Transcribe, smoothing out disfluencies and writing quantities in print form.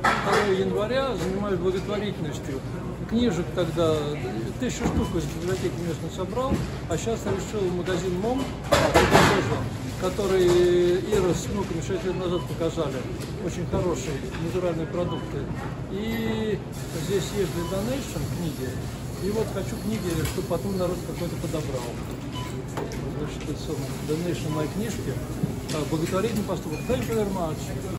2 января занимаюсь благотворительностью. Книжек тогда 1000 штук из библиотеки местной собрал, а сейчас решил магазин МОМ, который Ира с внуками 6 лет назад показали. Очень хорошие натуральные продукты. И здесь есть для Donation книги. И вот хочу книги, чтобы потом народ какой-то подобрал. Значит, это Donation моей книжки. Благотворительный поступок. Thank you very much.